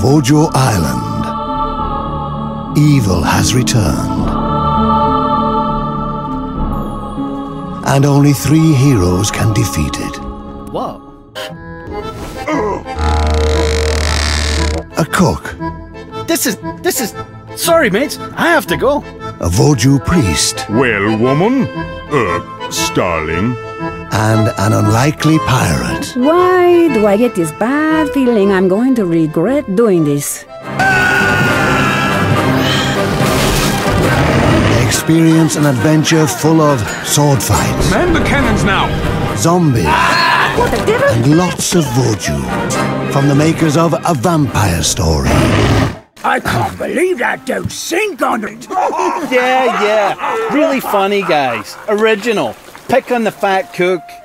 Vooju Island, evil has returned. And only 3 heroes can defeat it. Whoa. A cook. This is... Sorry, mates. I have to go. A Vooju priest. Well, woman. Starling. And an unlikely pirate. Why do I get this bad feeling I'm going to regret doing this? Experience an adventure full of sword fights. Man the cannons now! Zombies. What the devil? And lots of Vooju. From the makers of A Vampire Story. I can't believe that don't sink on it. Yeah. Really funny, guys. Original. Pick on the fat cook.